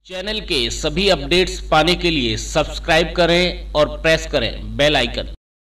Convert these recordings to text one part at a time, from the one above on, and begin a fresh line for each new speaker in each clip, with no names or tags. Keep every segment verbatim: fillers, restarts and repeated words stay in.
Channel के सभी updates पाने के लिए सब्सक्राइब करें और प्रेस करें बेल आइकन।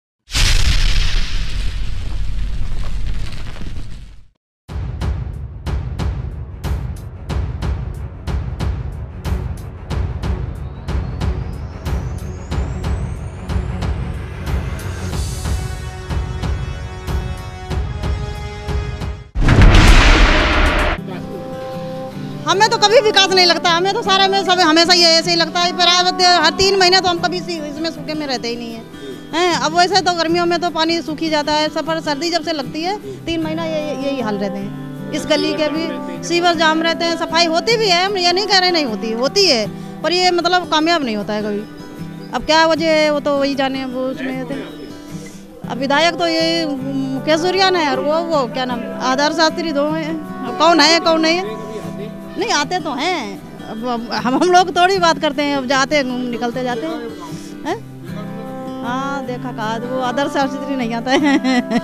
हमें तो कभी विकास नहीं लगता, हमें तो सारे में सब हमेशा ये ऐसे ही लगता है। पर हर तीन महीने तो हम कभी इसमें सूखे में रहते ही नहीं है हैं। अब वैसे तो गर्मियों में तो पानी सूखी जाता है, सफर सर्दी जब से लगती है तीन महीना ये यही हाल रहते हैं। इस गली के भी सीवर जाम रहते हैं, सफाई होती भी है, हम ये नहीं कह रहे नहीं होती होती है, पर ये मतलब कामयाब नहीं होता है कभी। अब क्या वजह है वो तो वही जाने, वो उसमें थे। अब विधायक तो ये मुकेश सूर्यान है और वो वो क्या नाम आदर्श शास्त्री दो हैं, कौन है कौन नहीं है नहीं आते तो हैं। अब हम हम लोग थोड़ी बात करते हैं, अब जाते हैं निकलते जाते हैं हैं। हाँ देखा कहा वो आदर्श शास्त्री नहीं आता है।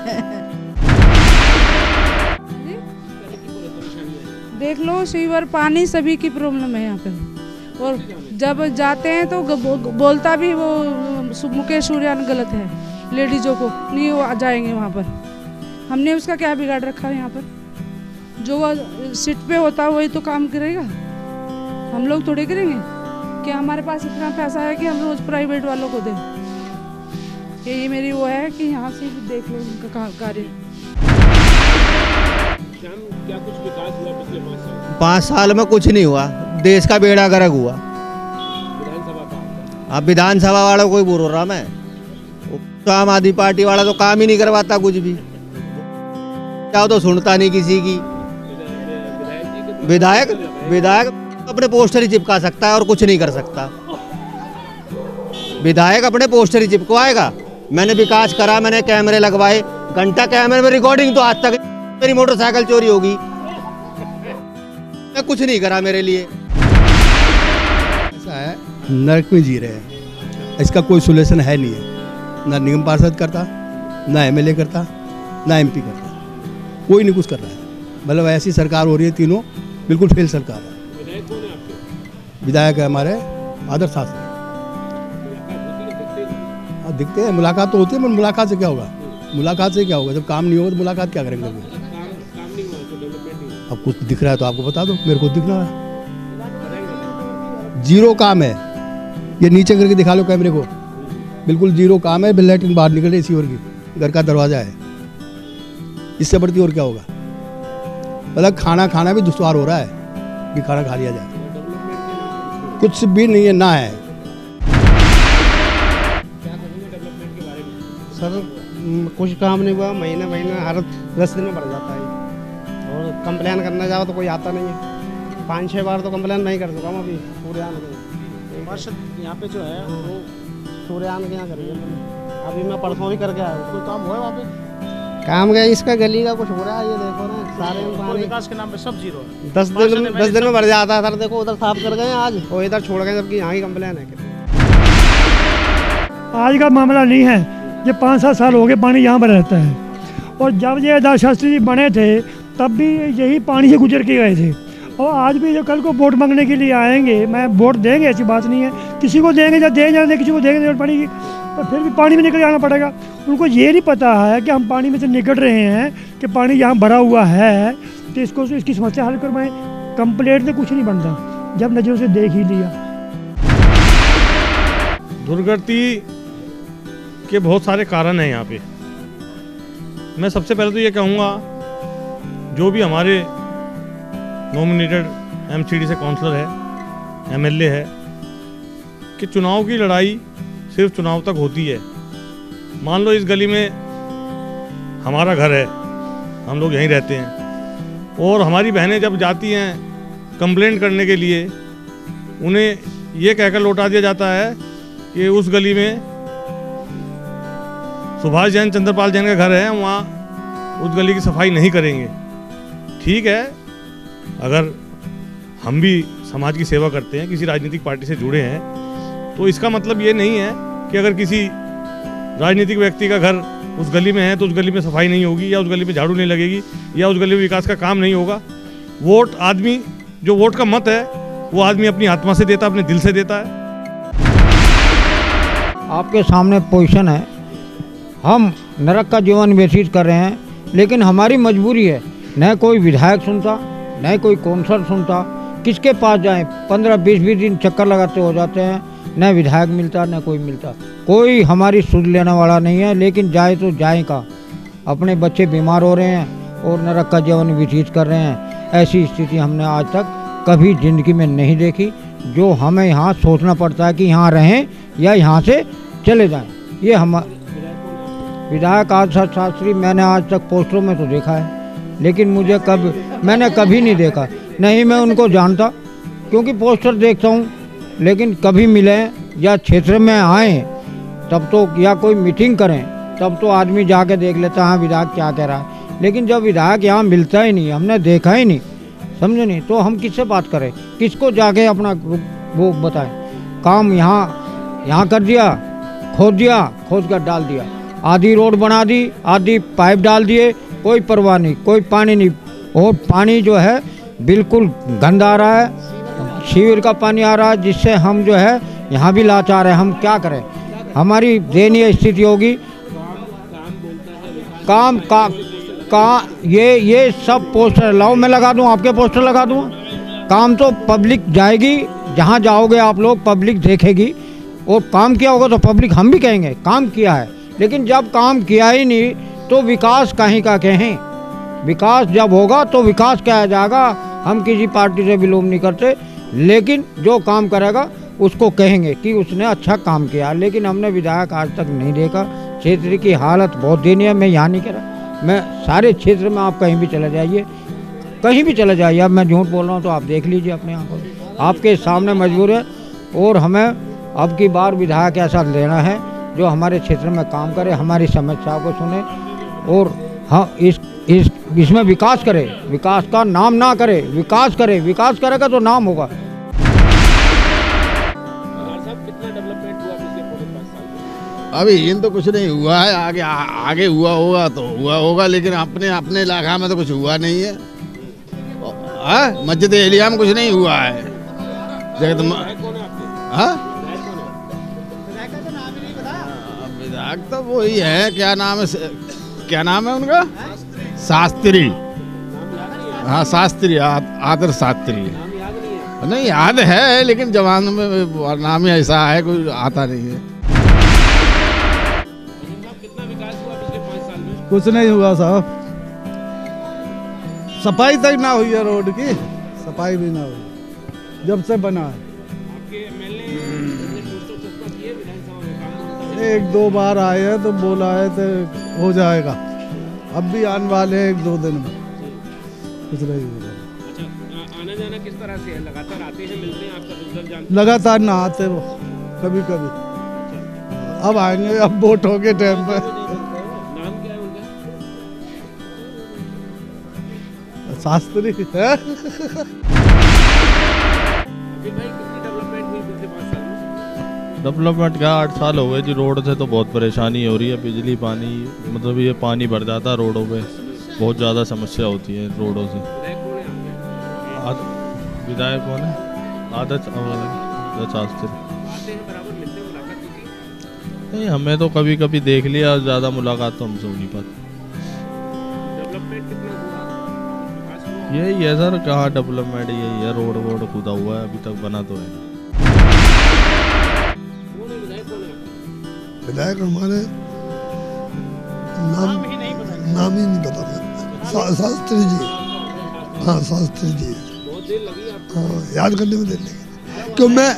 देख लो सीवर पानी सभी की प्रॉब्लम है यहाँ पे, और जब जाते हैं तो बोलता भी वो मुकेश सूर्यान गलत है, लेडीजों को नहीं वो जाएंगे वहाँ पर। हमने उसका क्या बिगाड़ रखा है यहाँ पर? जो सीट पे होता है वही तो काम करेगा, हम लोग थोड़े करेंगे। क्या हमारे पास इतना पैसा है कि हम रोज प्राइवेट वालों को दें? यही मेरी वो है कि यहाँ से देख लो उनका कार्य।
क्या कुछ विकास हुआ पिछले पाँच साल?
पाँच साल में कुछ नहीं हुआ, देश का बेड़ा गर्क हुआ।
विधानसभा का
अब विधानसभा वाला कोई बोल रहा मैं, तो आम आदमी पार्टी वाला तो काम ही नहीं करवाता कुछ भी, क्या तो सुनता नहीं किसी की। विधायक विधायक अपने पोस्टर ही चिपका सकता है और कुछ नहीं कर सकता। विधायक अपने पोस्टर ही चिपकवाएगा। मैंने विकास करा, मैंने कैमरे लगवाए, घंटा कैमरे में रिकॉर्डिंग तो आज तक मेरी मोटरसाइकिल चोरी होगी, मैं कुछ नहीं करा मेरे लिए।
ऐसा है नरक में जी रहे हैं, इसका कोई सोल्यूशन है नहीं है। ना निगम पार्षद करता, ना एमएलए करता, ना एमपी करता, कोई नहीं कुछ कर रहा है। मतलब ऐसी सरकार हो रही है, तीनों बिल्कुल फेल सरकार है।
विधायक कौन है आपके?
विधायक है हमारे आदर्श शास्त्री। हाँ दिखते हैं, मुलाकात तो होती है, पर मुलाकात से क्या होगा? मुलाकात से क्या होगा? जब काम नहीं होगा तो मुलाकात क्या करेंगे?
काम काम नहीं हुआ तो डेवलपमेंट नहीं हुआ।
अब कुछ दिख रहा है तो आपको बता दो, मेरे को दिख रहा है जीरो काम है। ये नीचे करके दिखा लो कैमरे को, बिल्कुल जीरो काम है। लैट्रिन बाहर निकल रही सीवर की, घर का दरवाजा है, इससे बढ़ती और क्या होगा? मतलब खाना खाना भी दुश्वार हो रहा है कि खाना खा लिया जाए, कुछ भी नहीं है ना है।
सर कुछ काम नहीं हुआ, महीने महीने हर दस दिन में बढ़ जाता है, और कंप्लेन करने जाओ तो कोई आता नहीं है। पाँच छः बार तो कंप्लेन नहीं कर चुका हूँ अभी सूर्यान के पार्षद यहाँ पे जो है वो सूर्यान के यहाँ करिए। अभी मैं परसों भी करके आया हूँ, कोई काम हुआ है वहाँ पे? काम गया इसका गली का कुछ हो रहा है, ये देखो ना सारे पानी
विकास के नाम पे सब जीरो है।
दस दिन दस दिन में बढ़ जाता है। सर देखो उधर साफ कर गए आज और इधर छोड़ गए, जबकि यहाँ की कंप्लेन है।
आज का मामला नहीं है, ये पाँच सात साल हो गए पानी यहाँ पर रहता है। और जब ये आदर्श शास्त्री जी बने थे तब भी यही पानी से गुजर के गए थे, और आज भी जो कल को वोट मांगने के लिए आएंगे, मैं वोट देंगे ऐसी बात नहीं है, किसी को देंगे जब दे जाने, किसी को देंगे जब पड़ेगी, तो फिर भी पानी में निकल जाना पड़ेगा। उनको ये नहीं पता है कि हम पानी में से निकल रहे हैं, कि पानी यहाँ भरा हुआ है, तो इसको इसकी समस्या हल करवाएं। कंप्लेंट से कुछ नहीं बनता जब नजरों से देख ही लिया।
दुर्गति के बहुत सारे कारण हैं यहाँ पे। मैं सबसे पहले तो ये कहूँगा, जो भी हमारे नॉमिनेटेड एमसीडी से काउंसलर है, एमएलए है, कि चुनाव की लड़ाई सिर्फ चुनाव तक होती है। मान लो इस गली में हमारा घर है, हम लोग यहीं रहते हैं, और हमारी बहनें जब जाती हैं कंप्लेंट करने के लिए, उन्हें ये कहकर लौटा दिया जाता है कि उस गली में सुभाष जैन चंद्रपाल जैन का घर है, वहाँ उस गली की सफाई नहीं करेंगे। ठीक है, अगर हम भी समाज की सेवा करते हैं, किसी राजनीतिक पार्टी से जुड़े हैं, तो इसका मतलब ये नहीं है कि अगर किसी राजनीतिक व्यक्ति का घर उस गली में है तो उस गली में सफाई नहीं होगी, या उस गली में झाड़ू नहीं लगेगी, या उस गली में विकास का काम नहीं होगा। वोट आदमी जो वोट का मत है वो आदमी अपनी आत्मा से देता है, अपने दिल से देता है।
आपके सामने पोजीशन है, हम नरक का जीवन व्यतीत कर रहे हैं, लेकिन हमारी मजबूरी है। न कोई विधायक सुनता, न कोई कौंसलर सुनता, किसके पास जाएं? पंद्रह बीस बीस दिन चक्कर लगाते हो जाते हैं, न विधायक मिलता न कोई मिलता, कोई हमारी सुध लेने वाला नहीं है। लेकिन जाए तो जाए का, अपने बच्चे बीमार हो रहे हैं और नरक का जीवन व्यतीत कर रहे हैं। ऐसी स्थिति हमने आज तक कभी ज़िंदगी में नहीं देखी, जो हमें यहाँ सोचना पड़ता है कि यहाँ रहें या यहाँ से चले जाएं। ये हम विधायक आदर्श शास्त्री मैंने आज तक पोस्टरों में तो देखा है, लेकिन मुझे कब मैंने कभी नहीं देखा, नहीं मैं उनको जानता, क्योंकि पोस्टर देखता हूँ, लेकिन कभी मिले या क्षेत्र में आए तब तो, या कोई मीटिंग करें तब तो आदमी जाके देख लेता हाँ विधायक क्या कह रहा है। लेकिन जब विधायक यहाँ मिलता ही नहीं, हमने देखा ही नहीं, समझे नहीं, तो हम किससे बात करें, किसको जाके अपना वो बताएं। काम यहाँ यहाँ कर दिया, खोद दिया, खोद कर डाल दिया, आधी रोड बना दी, आधी पाइप डाल दिए, कोई परवाह नहीं, कोई पानी नहीं। और पानी जो है बिल्कुल गंदा आ रहा है, शिविर का पानी आ रहा है, जिससे हम जो है यहाँ भी लाचार है। हम क्या करें, हमारी दयनीय स्थिति होगी। काम का का ये ये सब पोस्टर लाओ, मैं लगा दूं, आपके पोस्टर लगा दूं। काम तो पब्लिक जाएगी, जहाँ जाओगे आप लोग पब्लिक देखेगी, और काम किया होगा तो पब्लिक हम भी कहेंगे काम किया है। लेकिन जब काम किया ही नहीं तो विकास कहीं का कहें, विकास जब होगा तो विकास क्या जाएगा। हम किसी पार्टी से विलोम नहीं करते, लेकिन जो काम करेगा उसको कहेंगे कि उसने अच्छा काम किया। लेकिन हमने विधायक आज तक नहीं देखा। क्षेत्र की हालत बहुत दयनीय है। मैं यहाँ नहीं कह रहा, मैं सारे क्षेत्र में, आप कहीं भी चले जाइए, कहीं भी चले जाइए, अब मैं झूठ बोल रहा हूँ तो आप देख लीजिए अपने आंखों से, आपके सामने मजबूर है। और हमें अब की बार विधायक ऐसा लेना है जो हमारे क्षेत्र में काम करे, हमारी समस्याओं को सुने, और हाँ इस इस इसमें विकास करे, विकास का नाम ना करे, विकास करे, विकास करेगा तो नाम होगा।
अभी इन तो कुछ नहीं हुआ है, आगे आ, आगे हुआ होगा तो हुआ होगा, लेकिन अपने अपने इलाका में तो कुछ हुआ नहीं है। हाँ, मस्जिद एलिया में कुछ नहीं हुआ है। जगत हाँ, विधायक तो वही है, क्या नाम है, क्या नाम है उनका, शास्त्री। हाँ शास्त्री, आदर्श शास्त्री। नहीं याद है, लेकिन जवान में नाम ही ऐसा है, कोई आता नहीं है।
कुछ नहीं हुआ साहब, सफाई तक ना हुई है, रोड की सफाई भी ना हुई जब से बना है। एक दो बार आए हैं तो बोला है तो हो जाएगा, अब भी आने वाले हैं एक दो दिन में, कुछ नहीं हुआ।
अच्छा, आना जाना किस तरह से है? लगातार आते हैं, मिलते हैं, आपका दुख दर्द जानते हैं?
लगातार ना आते वो, कभी कभी। अब आएंगे, अब वोट हो गए टाइम पे। शास्त्री है।
डेवलपमेंट क्या, आठ साल हो गए जी, रोड से तो बहुत परेशानी हो रही है। बिजली पानी, मतलब ये पानी भर जाता है रोडों पे, बहुत ज़्यादा समस्या होती है रोडों से। विधायक कौन है? आदर्श शास्त्री। नहीं, हमें तो कभी कभी देख लिया, ज़्यादा मुलाकात तो हमसे हो नहीं पाती। यही है सर, कहाँ डेवलपमेंट, यही है, रोड वोड खुदा हुआ है, अभी तक बना तो है।
विधायक हमारे नाम नाम ही नहीं पता, सा, शास्त्री जी। हाँ शास्त्री जी, हाँ याद करने में देर लगी, क्यों मैं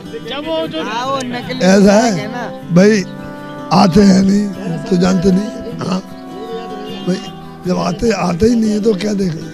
ऐसा है भाई, आते हैं नहीं तो जानते नहीं। हाँ भाई, जब आते आते ही नहीं है तो क्या देखें।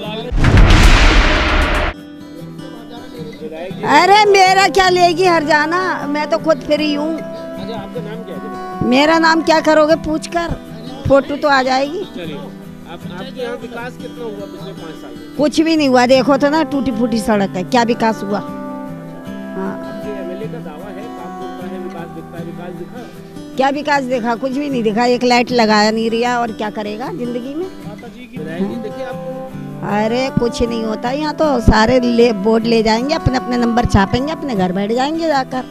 अरे मेरा क्या लेगी हर जाना, मैं तो खुद फ्री हूँ।
अच्छा, आपका नाम क्या है?
मेरा नाम क्या करोगे पूछ कर, फोटो तो आ जाएगी।
चलिए, आप, आपके यहाँ विकास कितना हुआ पिछले पाँच साल में?
कुछ भी नहीं हुआ, देखो तो ना टूटी फूटी सड़क है, क्या विकास हुआ? हाँ,
आपके एमएलए का दावा है, काम बोलता है, विकास दिखता है, विकास दिखा?
क्या विकास देखा? कुछ भी नहीं दिखा, एक लाइट लगाया नहीं रिया, और क्या करेगा जिंदगी में।
माता जी की देखिए, आपको
अरे कुछ नहीं होता यहाँ तो, सारे ले बोर्ड ले जाएंगे, अपने अपने नंबर छापेंगे, अपने घर बैठ जाएंगे जाकर।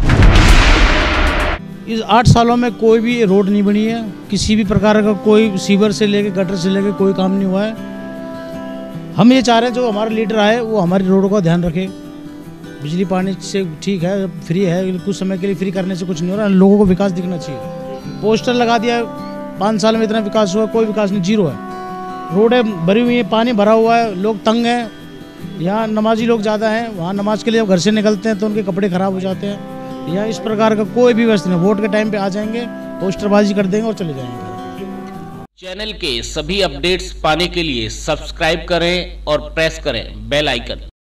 इस आठ सालों में कोई भी रोड नहीं बनी है, किसी भी प्रकार का कोई सीवर से लेके गटर से लेके कोई काम नहीं हुआ है। हम ये चाह रहे हैं जो हमारे लीडर आए वो हमारी रोडों का ध्यान रखे। बिजली पानी से ठीक है, फ्री है, कुछ समय के लिए फ्री करने से कुछ नहीं हो रहा, लोगों को विकास दिखना चाहिए। पोस्टर लगा दिया, पाँच साल में इतना विकास हुआ, कोई विकास नहीं, जीरो है। रोडें भरी हुई हैं, पानी भरा हुआ है, लोग तंग हैं। यहाँ नमाजी लोग ज़्यादा हैं, वहाँ नमाज के लिए घर से निकलते हैं तो उनके कपड़े ख़राब हो जाते हैं। यहाँ इस प्रकार का कोई भी व्यवस्था नहीं। वोट के टाइम पे आ जाएंगे, पोस्टरबाजी कर देंगे और चले जाएंगे।
चैनल के सभी अपडेट्स पाने के लिए सब्सक्राइब करें और प्रेस करें बेल आइकन।